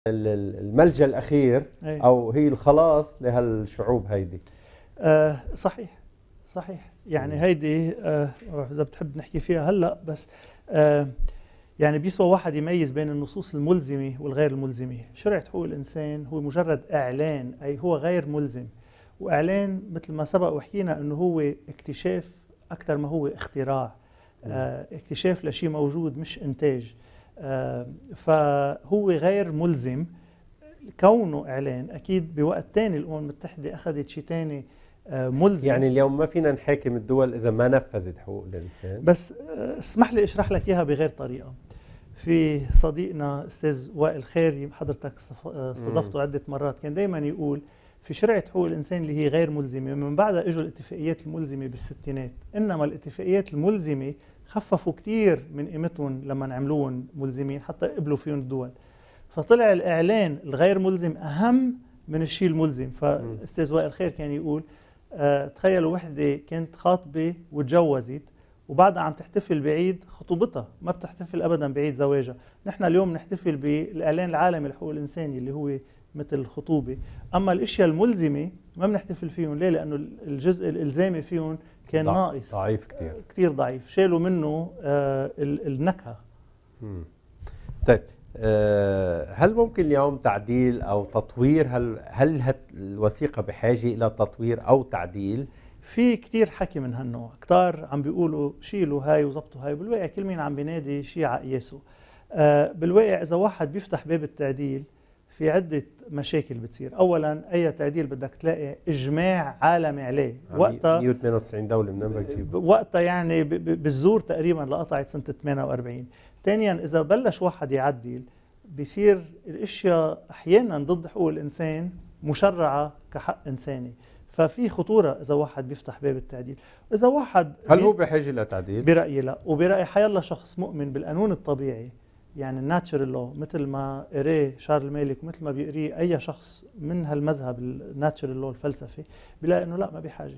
الملجأ الأخير أي. أو هي الخلاص لهالشعوب هيدي. صحيح صحيح، يعني هيدي إذا بتحب نحكي فيها هلأ، بس يعني بيسوى واحد يميز بين النصوص الملزمة والغير الملزمة. شريعة حقوق الإنسان هو مجرد إعلان، أي هو غير ملزم، وإعلان مثل ما سبق وحكينا أنه هو اكتشاف أكثر ما هو اختراع، اكتشاف لشيء موجود مش إنتاج. فهو غير ملزم كونه إعلان. أكيد بوقت تاني الأمم المتحدة أخذت شيء تاني ملزم. يعني اليوم ما فينا نحاكم الدول إذا ما نفذت حقوق الإنسان. بس اسمح لي أشرح لك إياها بغير طريقة. في صديقنا أستاذ وائل خيري، حضرتك استضفته عدة مرات، كان دايما يقول في شريعة حقوق الإنسان اللي هي غير ملزمة، من بعدها اجوا الاتفاقيات الملزمة بالستينات، إنما الاتفاقيات الملزمة خففوا كتير من قيمتهم لما عملوهم ملزمين حتى قبلوا فيهم الدول. فطلع الإعلان الغير ملزم أهم من الشيء الملزم. فأستاذ وائل خير كان يقول تخيلوا وحدة كانت خاطبة وتجوزت وبعدها عم تحتفل بعيد خطوبتها، ما بتحتفل أبدا بعيد زواجها. نحن اليوم نحتفل بالإعلان العالمي لحقوق الإنسان اللي هو مثل الخطوبة، أما الأشياء الملزمة ما بنحتفل فيهم. ليه؟ لأنه الجزء الإلزامي فيهم كان ناقص، ضعيف كتير ضعيف، شالوا منه النكهة. طيب، هل ممكن اليوم تعديل أو تطوير؟ هل الوثيقة بحاجة إلى تطوير أو تعديل؟ في كتير حكي من هالنوع، كتار عم بيقولوا شيلوا هاي وزبطوا هاي، بالواقع كل مين عم بينادي شيء على قياسه. بالواقع إذا واحد بيفتح باب التعديل في عدة مشاكل بتصير. أولاً أي تعديل بدك تلاقي إجماع عالمي عليه، وقتها 198 دولة من بدك تجيب، وقتها يعني بالزور تقريباً لقطعت سنة 48. ثانياً إذا بلش واحد يعدل بيصير الاشياء أحياناً ضد حقوق الإنسان مشرعة كحق إنساني، ففي خطورة إذا واحد بيفتح باب التعديل. إذا واحد هل هو بحاجة لتعديل؟ برأيي لا، وبرأي حيالله شخص مؤمن بالقانون الطبيعي، يعني الناتشرال لو، مثل ما قريه شارل مالك ومثل ما بيقريه أي شخص من هالمذهب الناتشرال لو الفلسفي، بيلاقي إنه لا، ما بحاجة.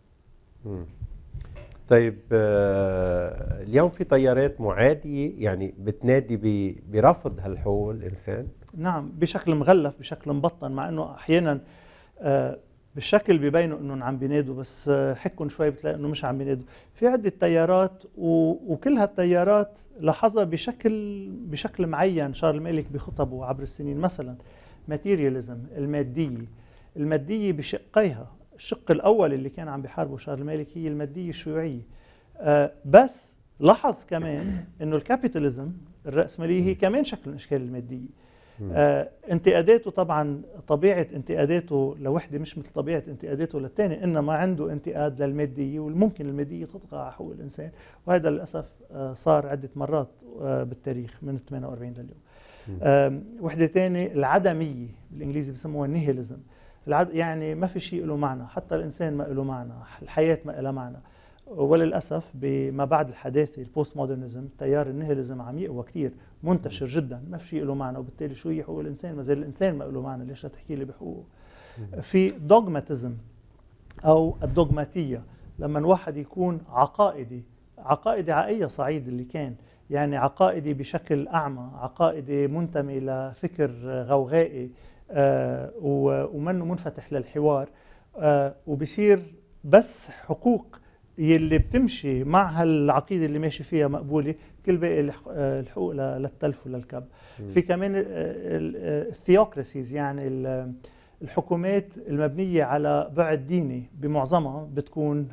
طيب، اليوم في تيارات معادية يعني بتنادي برفض هالحقوق الإنسان؟ نعم، بشكل مغلف، بشكل مبطن، مع إنه أحيانا بالشكل بيبينوا إنهم عم بينادوا، بس حكوا شوي بتلاقي إنه مش عم بينادوا. في عدة تيارات وكل هالتيارات لاحظها بشكل معين شارل مالك بخطبه عبر السنين. مثلا ماتيرياليزم، المادية بشقيها. الشق الأول اللي كان عم بيحاربه شارل مالك هي المادية الشيوعية، بس لاحظ كمان إنه الكابيتاليزم، الرأسمالية، هي كمان شكل من أشكال المادية. انتقاداته طبعا طبيعة انتقاداته لوحدة مش مثل طبيعة انتقاداته للثاني، إنما عنده انتقاد للمادية، والممكن المادية تطغى على حقوق الإنسان، وهذا للأسف صار عدة مرات بالتاريخ من 48 لليوم. وحدة ثانية العدمية، بالإنجليزي بسموها نيهيليزم، يعني ما في شيء له معنى، حتى الإنسان ما له معنى، الحياة ما لها معنى. وللأسف بما بعد الحداثة البوست مودرنزم، تيار النيهيليزم عم يقوى كتير، منتشر جدا، ما في شيء له معنى، وبالتالي شو هي حقوق الإنسان؟ ما زي الإنسان ما له معنى، ليش لا تحكي لي بحقوقه؟ في دوغماتيزم أو الدوغماتية، لما واحد يكون عقائدي على أي صعيد اللي كان، يعني عقائدي بشكل أعمى، عقائدي منتمي لفكر غوغائي ومنه منفتح للحوار، وبصير بس حقوق يلي بتمشي مع هالعقيدة اللي ماشي فيها مقبولة، كل باقي الحقوق للتلف وللكب. في كمان الثيوكراسيز، يعني الحكومات المبنية على بعد ديني بمعظمها بتكون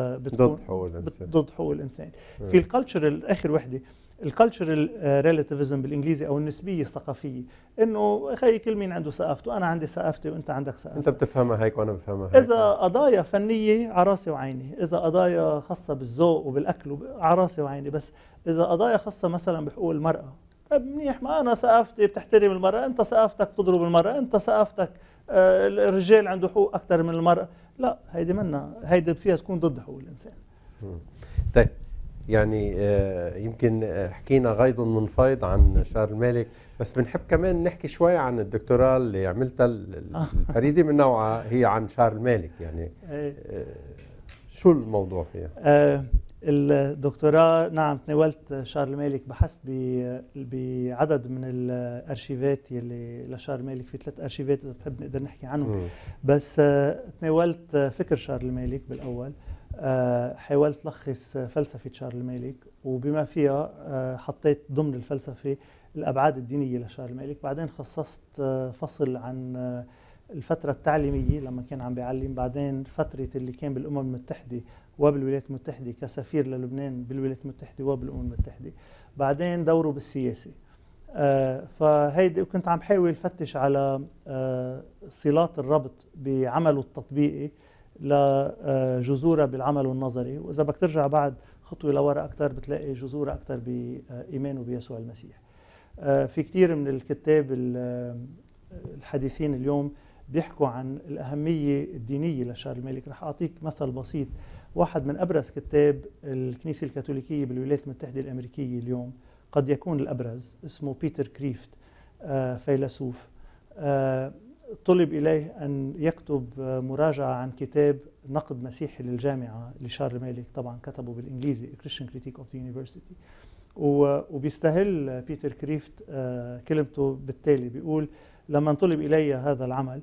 ضد حقوق الإنسان. في الكالتشرال، آخر وحدة، الكالتشرال ريلاتيفيزم بالإنجليزي، أو النسبية الثقافية، إنه أخي كل مين عنده ثقافته، أنا عندي ثقافتي وأنت عندك ثقافتك، أنت بتفهمها هيك وأنا بفهمها هيك. إذا قضايا فنية على راسي وعيني، إذا قضايا خاصة بالذوق وبالأكل على راسي وعيني، بس إذا قضايا خاصة مثلا بحقوق المرأة، طيب منيح، ما أنا ثقافتي بتحترم المرأة، أنت ثقافتك تضرب المرأة، أنت ثقافتك الرجال عنده حقوق أكثر من المرأة، لا، هيدي منا، هيدي فيها تكون ضد حقوق الإنسان. طيب، يعني يمكن حكينا غيض من فيض عن شارل مالك، بس بنحب كمان نحكي شوي عن الدكتوراه اللي عملتها الفريدة من نوعها، هي عن شارل مالك. يعني شو الموضوع فيها؟ الدكتوراه نعم تناولت شارل مالك، بحثت بعدد من الارشيفات يلي لشارل مالك، في 3 ارشيفات اذا بتحب نقدر نحكي عنهم. بس تناولت فكر شارل مالك بالاول، حاولت لخص فلسفه شارل مالك، وبما فيها حطيت ضمن الفلسفه الابعاد الدينيه لشارل مالك. بعدين خصصت فصل عن الفتره التعليميه لما كان عم بيعلم، بعدين فتره اللي كان بالامم المتحده وبالولايات المتحدة كسفير للبنان بالولايات المتحدة وبالأمم المتحدة، بعدين دوره بالسياسة. فهيدي كنت عم بحاول فتش على صلات الربط بعمله التطبيقي لجذورها بالعمل النظري، وإذا بدك ترجع بعد خطوة لورا أكثر بتلاقي جذورها أكثر بإيمانه بيسوع المسيح. في كثير من الكتاب الحديثين اليوم بيحكوا عن الأهمية الدينية لشارل مالك. رح أعطيك مثل بسيط. واحد من أبرز كتاب الكنيسة الكاثوليكية بالولايات المتحدة الأمريكية اليوم، قد يكون الأبرز، اسمه بيتر كريفت، فيلسوف. طلب إليه أن يكتب مراجعة عن كتاب نقد مسيحي للجامعة لشارل مالك، طبعا كتبه بالإنجليزي Christian Critique of the University. وبيستهل بيتر كريفت كلمته بالتالي، بيقول لما طلب إلي هذا العمل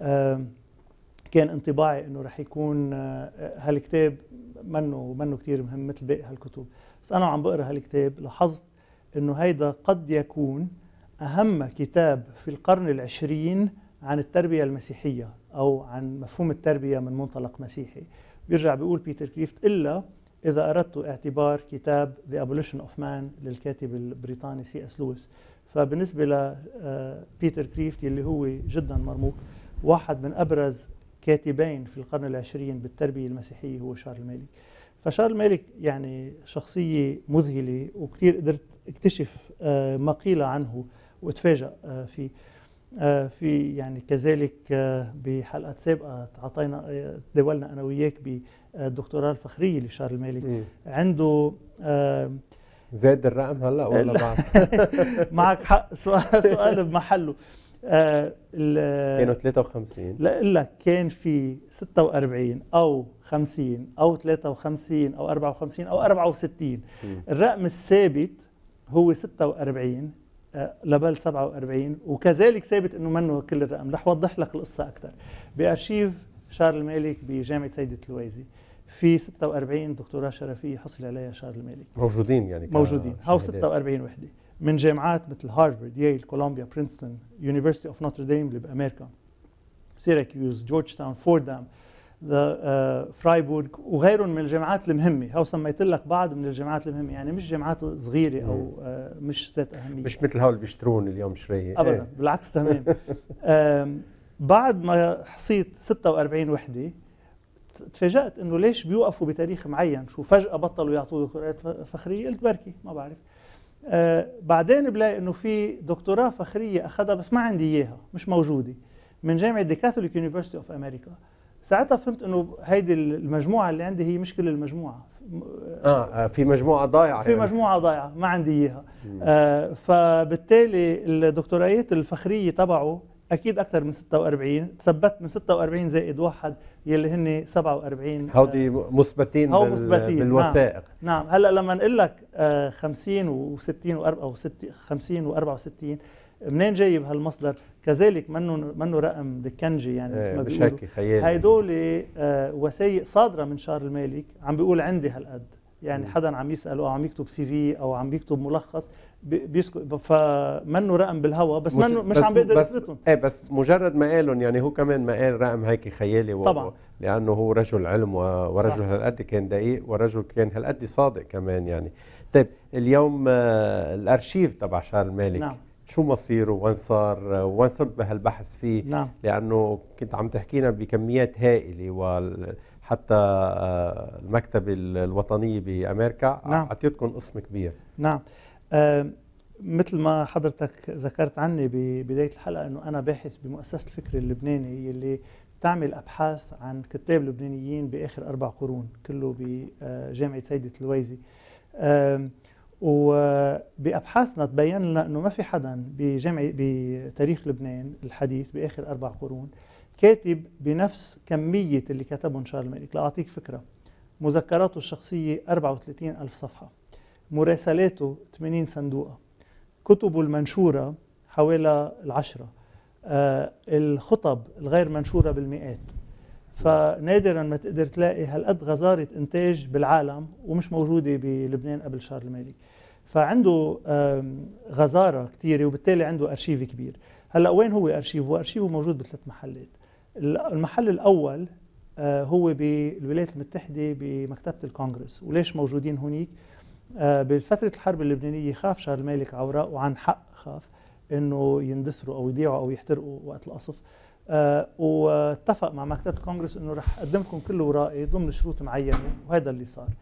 كان انطباعي انه رح يكون هالكتاب منه كثير مهم مثل باقي هالكتب، بس انا عم بقرا هالكتاب لاحظت انه هيدا قد يكون اهم كتاب في القرن العشرين عن التربيه المسيحيه او عن مفهوم التربيه من منطلق مسيحي. بيرجع بيقول بيتر كريفت الا اذا اردت اعتبار كتاب The Abolition of Man للكاتب البريطاني سي اس لويس. فبالنسبه لبيتر كريفت اللي هو جدا مرموق، واحد من ابرز كاتبين في القرن العشرين بالتربية المسيحية هو شارل مالك. فشارل مالك يعني شخصية مذهلة، وكثير قدرت اكتشف ما قيل عنه واتفاجأ فيه. في يعني كذلك بحلقات سابقة تداولنا أنا وياك بالدكتوراه الفخرية لشارل مالك. عنده زاد الرقم هلا ولا بعد؟ معك حق، سؤال بمحله. كانوا 53. لا لك كان في 46 او 50 او 53 او 54 او 64. الرقم الثابت هو 46 لبل 47، وكذلك ثابت انه منه كل الرقم. رح اوضح لك القصه اكثر. بارشيف شارل مالك بجامعه سيدة الويزي في 46 دكتوراه شرفيه حصل عليها شارل مالك، موجودين يعني موجودين. هاو 46 وحده من جامعات مثل هارفارد، ييل، كولومبيا، برينستون، يونيفرسيتي اوف نوتردام اللي بامريكا، سيراكيوز، جورج تاون، فوردام، فرايبورغ وغيرهم من الجامعات المهمه. هاو سميت لك بعض من الجامعات المهمه، يعني مش جامعات صغيره او مش ذات اهميه، مش مثل هول اللي بيشترون اليوم شريه ابدا. بالعكس تمام. بعد ما حصيت 46 وحده تفاجأت انه ليش بيوقفوا بتاريخ معين، شو فجأة بطلوا يعطوا دكتورات فخريه؟ قلت بركي ما بعرف. بعدين بلاقي انه في دكتوراه فخريه اخذها بس ما عندي اياها، مش موجوده، من جامعه دي كاثوليك يونيفرسيتي اوف امريكا. ساعتها فهمت انه هيدي المجموعه اللي عندي هي مش كل المجموعه. في مجموعه ضايعه، في مجموعه ضايعه ما عندي اياها. فبالتالي الدكتورايات الفخريه تبعه اكيد اكثر من 46. تثبت من 46 زائد واحد يلي هن 47. هودي مثبتين بالوثائق. نعم. هلا لما نقول لك 50 و60 50 و64 منين جايب هالمصدر؟ كذلك منه رقم دكنجي يعني مثل ما بيقولوا، مش هيك خيالي. هيدول وثائق صادره من شارل مالك، عم بيقول عندي هالقد، يعني حدا عم يسأل او عم يكتب سي في او عم يكتب ملخص بيسكت، فمنه رقم بالهواء، بس منه مش عم بيقدر يثبتهم. بس مجرد ما قالهم يعني هو كمان ما قال رقم هيك خيالي طبعا، لانه هو رجل علم ورجل هالقد كان دقيق، ورجل كان هالقد صادق كمان يعني. طيب اليوم الارشيف تبع شارل مالك، نعم، شو مصيره؟ وين صار؟ وين صرت بهالبحث فيه؟ نعم. لانه كنت عم تحكينا بكميات هائله، حتى المكتبة الوطنية بأمريكا نعم. أعطيتكم قسم كبير. نعم. مثل ما حضرتك ذكرت عني ببداية الحلقة أنه أنا باحث بمؤسسة الفكر اللبناني اللي تعمل أبحاث عن كتاب لبنانيين بآخر 4 قرون، كله بجامعة سيدة الويزي. وبأبحاثنا تبين لنا أنه ما في حدا بتاريخ لبنان الحديث بآخر 4 قرون كاتب بنفس كمية اللي كتبهم شارل مالك. لأعطيك فكرة، مذكراته الشخصية 34,000 صفحة، مراسلاته 80 صندوقة، كتبه المنشورة حوالي 10، الخطب الغير منشورة بالمئات. فنادرا ما تقدر تلاقي هالقد غزارة إنتاج بالعالم ومش موجودة بلبنان قبل شارل مالك. فعنده غزارة كثيرة وبالتالي عنده أرشيف كبير. هلأ وين هو أرشيفه؟ أرشيفه موجود بثلاث محلات. المحل الأول هو بالولايات المتحدة بمكتبة الكونغرس. وليش موجودين هونيك؟ بفترة الحرب اللبنانية خاف شارل مالك على أوراقه، وعن حق خاف إنه يندثروا أو يضيعوا أو يحترقوا وقت القصف. واتفق مع مكتبة الكونغرس إنه رح أقدم لكم كل أوراقي ضمن شروط معينة، وهذا اللي صار.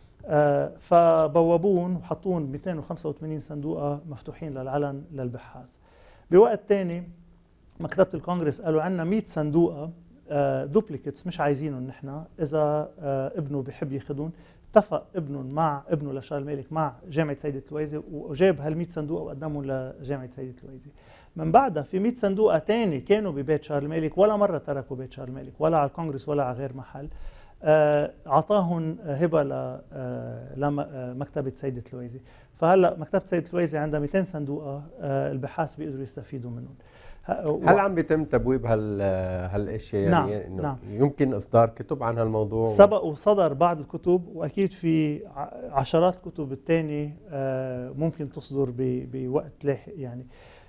فبوابون وحطون 285 صندوقة مفتوحين للعلن للبحاث. بوقت تاني مكتبة الكونغرس قالوا عنا 100 صندوقة دوبليكيتس مش عايزينهم نحن، إذا ابنه بحب ياخذون. اتفق ابنهم مع ابنه لشارل مالك مع جامعة سيدة الويزي، وجاب هال100 صندوقة وقدمهم لجامعة سيدة الويزي. من بعدها في 100 صندوقة تاني كانوا ببيت شارل مالك، ولا مرة تركوا بيت شارل مالك ولا على الكونغرس ولا على غير محل. عطاهم هبة لمكتبة سيدة الويزي. فهلا مكتبة سيدة الويزي عندها 200 صندوقة البحاث بيقدروا يستفيدوا منهم. هل عم بيتم تبويب هالاشياء؟ يعني نعم، إنه نعم. يمكن اصدار كتب عن هالموضوع؟ سبق وصدر بعض الكتب، واكيد في عشرات كتب الثانيه ممكن تصدر بوقت لاحق يعني.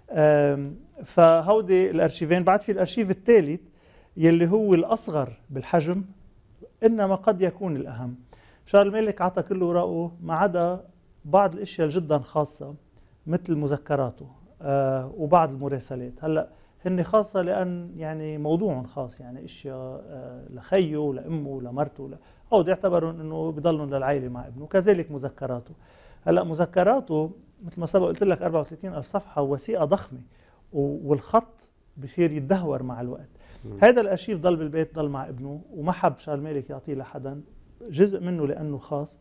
فهودي الارشيفين. بعد في الارشيف الثالث يلي هو الاصغر بالحجم انما قد يكون الاهم. شارل مالك عطى كل اوراقه ما عدا بعض الاشياء جدا خاصه مثل مذكراته وبعض المراسلات. هلا هن خاصه لان يعني موضوع خاص، يعني اشياء لخيه لامه لمرته او يعتبروا انه بضلهم للعائله مع ابنه. كذلك مذكراته. هلا مذكراته مثل ما سبق قلت لك 34,000 صفحه ووثيقه ضخمه، والخط بصير يتدهور مع الوقت. هذا الارشيف ضل بالبيت، ضل مع ابنه، وما حب شارل مالك يعطيه لحدا، جزء منه لانه خاص.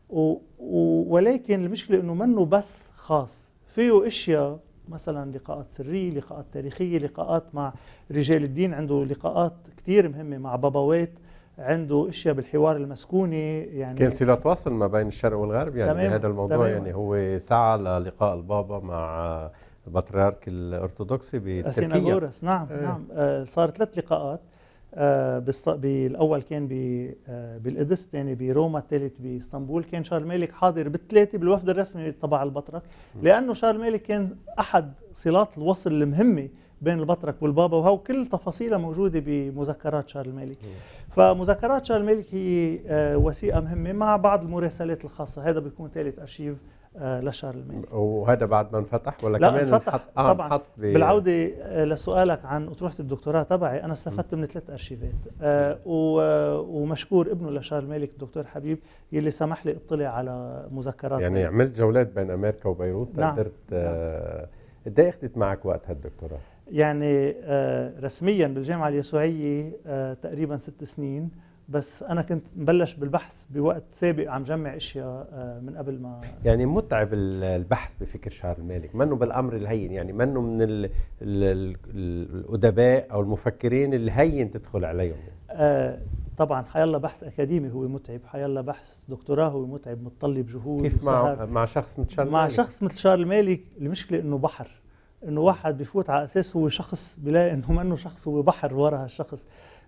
ولكن المشكله انه منه بس خاص، فيه اشياء مثلا لقاءات سريه، لقاءات تاريخيه، لقاءات مع رجال الدين، عنده لقاءات كثير مهمه مع بابوات، عنده اشياء بالحوار المسكوني. يعني كان صلة وصل ما بين الشرق والغرب يعني بهذا الموضوع. تمام. يعني هو سعى للقاء البابا مع البطريرك الارثوذكسي بتركيا. اثيناغورس. نعم نعم. صار 3 لقاءات. بالاول كان بالقدس، الثاني بروما، الثالث باسطنبول. كان شارل مالك حاضر بالثلاثه بالوفد الرسمي تبع البطرك، لانه شارل مالك كان احد صلات الوصل المهمه بين البطرك والبابا، وهو كل تفاصيلها موجوده بمذكرات شارل مالك. فمذكرات شارل مالك هي وثيقه مهمه مع بعض المراسلات الخاصه. هذا بيكون ثالث ارشيف لشارل مالك. وهذا بعد ما انفتح ولا لا كمان انفتح طبعا. بالعودة لسؤالك عن أطروحة الدكتوراه تبعي، أنا استفدت من 3 أرشيفات. ومشكور ابنه لشارل مالك الدكتور حبيب يلي سمح لي اطلع على مذكرات. يعني عملت جولات بين أمريكا وبيروت. نعم. قدرت قد ايه اخذت معك وقت هالدكتوراه؟ يعني رسميا بالجامعة اليسوعية تقريبا 6 سنين، بس أنا كنت مبلش بالبحث بوقت سابق، عم جمع أشياء من قبل ما. يعني متعب البحث بفكر شارل مالك، منه بالأمر الهين، يعني منه من الأدباء أو المفكرين اللي هين تدخل عليهم. طبعا حيالله بحث أكاديمي هو متعب، حيالله بحث دكتوراه هو متعب، متطلب جهود. كيف مع شخص مثل شارل مع مالك؟ شخص مثل شارل مالك المشكلة إنه بحر، إنه واحد بفوت على أساس هو شخص بلاقي إنه منه شخص، هو بحر ورا هالشخص.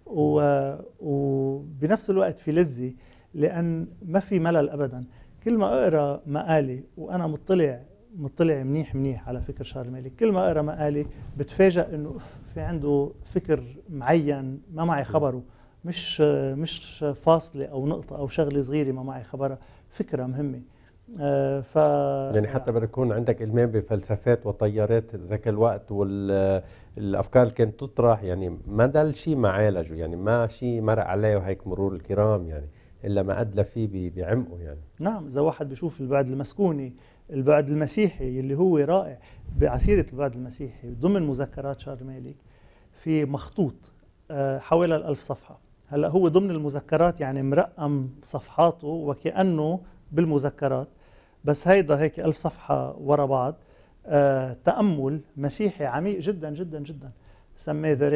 وبنفس الوقت في لذة، لأن ما في ملل أبدا. كل ما أقرأ مقالة، وأنا مطلع منيح على فكر شارل مالك، كل ما أقرأ مقالة بتفاجأ إنه في عنده فكر معين ما معي خبره، مش فاصلة أو نقطة أو شغلة صغيرة ما معي خبرها، فكرة مهمة. يعني حتى بدك يكون عندك إلمام بفلسفات وطيارات ذاك الوقت، والأفكار اللي كانت تطرح، يعني ما دل شيء ما عالجه، يعني ما شيء مرق عليه وهيك مرور الكرام، يعني إلا ما أدلى فيه بعمقه يعني. نعم. إذا واحد بيشوف البعد المسكوني، البعد المسيحي اللي هو رائع، بعسيرة البعد المسيحي ضمن مذكرات شارل مالك في مخطوط حوالي 1000 صفحة. هلأ هو ضمن المذكرات يعني مرقم صفحاته وكأنه بالمذكرات، بس هيدا هيك 1000 صفحة ورا بعض. تأمل مسيحي عميق جدا جدا جدا، سماه ذا ريس.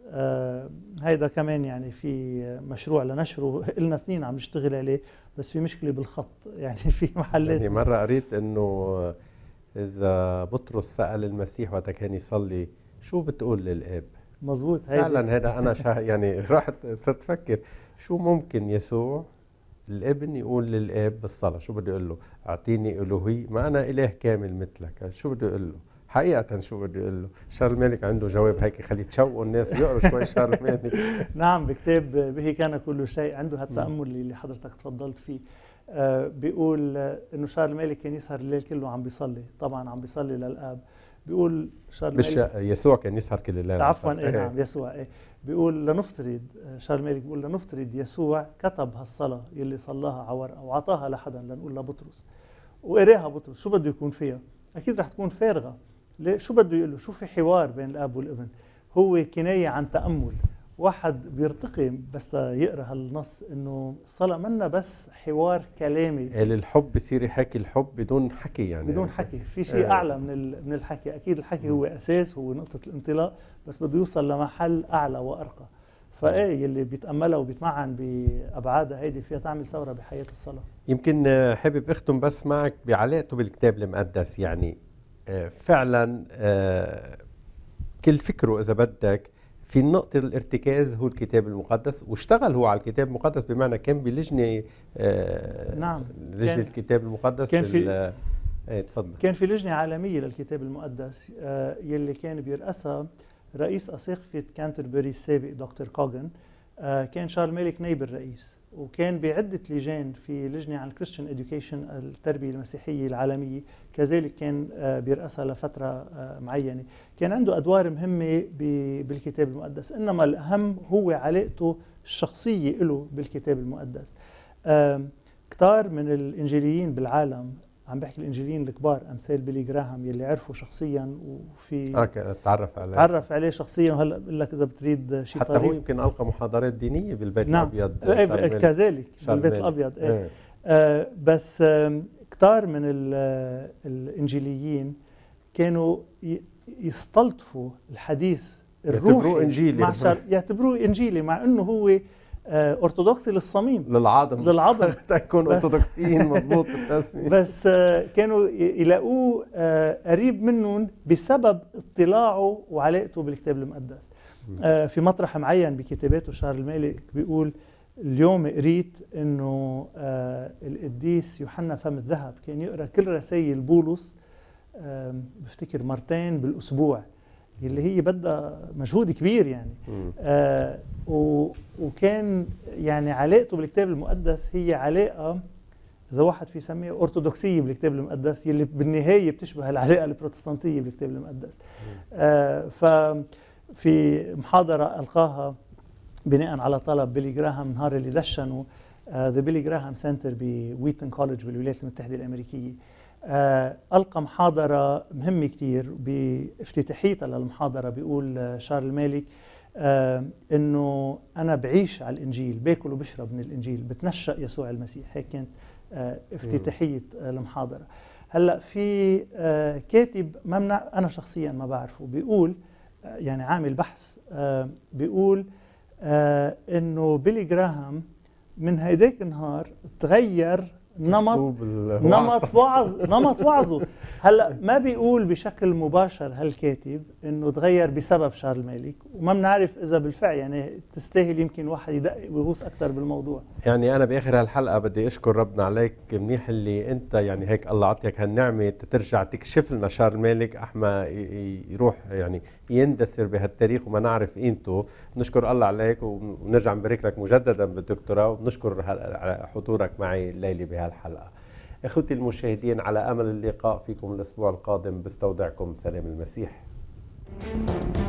هيدا كمان يعني في مشروع لنشره لنا سنين عم نشتغل عليه، بس في مشكله بالخط يعني في محلات. يعني مره قريت انه اذا بطرس سأل المسيح وقت كان يصلي شو بتقول للاب؟ مزبوط. فعلا هذا انا يعني رحت صرت افكر شو ممكن يسوع الابن يقول للاب بالصلاه، شو بده يقول له؟ اعطيني الوهي، ما انا اله كامل مثلك، شو بده يقول له؟ حقيقة شو بده يقول له؟ شارل مالك عنده جواب هيك يخلي تشوقوا الناس ويقروا شوي شارل مالك. نعم، بكتاب به كان كل شيء عنده هالتأمل اللي حضرتك تفضلت فيه. بيقول انه شارل مالك كان يسهر الليل كله عم بيصلي، طبعا عم بيصلي للآب. بيقول شارل مش مالك يسوع كان يسهر كل الليل؟ عفوا نعم يسوع. بيقول لنفترض شارل مالك بيقول لنفترض يسوع كتب هالصلاة يلي صلاها على ورقة وعطاها لحدا لنقول لبطرس وقراها بطرس، شو بده يكون فيها؟ أكيد رح تكون فارغة. ليه؟ شو بده يقول له؟ شو في حوار بين الاب والابن؟ هو كنايه عن تامل. واحد بيرتقي بس يقرا هالنص انه الصلاه منا بس حوار كلامي. الحب بصير يحكي الحب بدون حكي، يعني بدون حكي، في شيء اعلى من الحكي. اكيد الحكي هو اساس، هو نقطه الانطلاق، بس بده يوصل لمحل اعلى وارقى. فايه يلي بيتاملها وبيتمعن بابعادها هيدي فيها تعمل ثوره بحياه الصلاه. يمكن حابب اختم بس معك بعلاقته بالكتاب المقدس. يعني فعلا كل فكره اذا بدك في النقطة الارتكاز هو الكتاب المقدس، واشتغل هو على الكتاب المقدس، بمعنى كان بلجنة نعم لجنة الكتاب المقدس. كان في تفضل. كان في لجنة عالمية للكتاب المقدس يلي كان بيرأسها رئيس أساقفة كانتربري السابق دكتور كوغن. كان شارل مالك نائب الرئيس، وكان بعدة لجان في لجنة عن الكريستيان إديوكيشن التربية المسيحية العالمية، كذلك كان بيرأسها لفترة معينة. كان عنده أدوار مهمة بالكتاب المقدس، إنما الأهم هو علاقته الشخصية له بالكتاب المقدس. كتار من الإنجيليين بالعالم، عم بحكي الانجيليين الكبار امثال بيلي جراهام يلي عرفه شخصيا وفي تعرف عليه شخصيا، وهلا بقول لك اذا بتريد شيء حتى هو يمكن القى محاضرات دينيه بالبيت نعم. الابيض. كذلك بالبيت الابيض. بس كتار من الانجيليين كانوا يستلطفوا الحديث الروحي، يعتبروه انجيلي مع انه هو أرثوذكسي للصميم للعظم تكون أرثوذكسيين مضبوط بالتسمية. بس كانوا يلاقوه قريب منهم بسبب اطلاعه وعلاقته بالكتاب المقدس. في مطرح معين بكتاباته شارل مالك بيقول اليوم قريت انه القديس يوحنا فم الذهب كان يقرا كل رسائل بولس بفتكر مرتين بالاسبوع، اللي هي بدها مجهود كبير يعني. وكان يعني علاقته بالكتاب المقدس هي علاقة إذا واحد في يسميها أرثوذكسية بالكتاب المقدس، يلي بالنهاية بتشبه العلاقة البروتستانتية بالكتاب المقدس. ففي محاضرة ألقاها بناء على طلب بيلي جراهام نهار اللي دشنوا ذا بيلي جراهام سنتر بويتن كوليدج بالولايات المتحدة الأمريكية، ألقى محاضرة مهمة كتير. بافتتاحيتها للمحاضرة بيقول شارل مالك إنه أنا بعيش على الإنجيل، باكل وبشرب من الإنجيل، بتنشأ يسوع المسيح. هيك كانت افتتاحية المحاضرة. هلأ في كاتب ممنع أنا شخصيا ما بعرفه، بيقول يعني عامل بحث، بيقول إنه بيلي جراهام من هيداك النهار تغير نمط وعظه. هلا ما بيقول بشكل مباشر هالكاتب انه تغير بسبب شارل مالك، وما بنعرف اذا بالفعل يعني تستاهل يمكن واحد يدقق ويغوص اكثر بالموضوع. يعني انا باخر هالحلقه بدي اشكر ربنا عليك، منيح اللي انت يعني هيك الله عطيك هالنعمه ترجع تكشف لنا شارل مالك احما يروح يعني يندثر بهالتاريخ وما نعرف قيمته. نشكر الله عليك ونرجع نبارك لك مجددا بالدكتوراه، ونشكر حضورك معي الليله بهالحلقه. اخوتي المشاهدين، على امل اللقاء فيكم الاسبوع القادم، بستودعكم سلام المسيح.